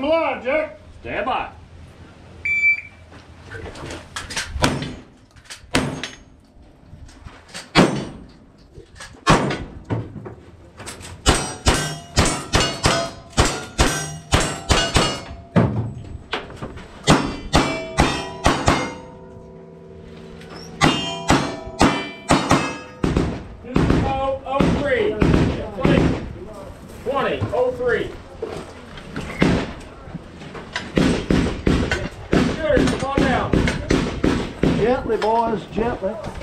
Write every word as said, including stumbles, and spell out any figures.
my line, Jack. Stand by. twenty oh three. Shooters, come on down. Gently, boys, gently.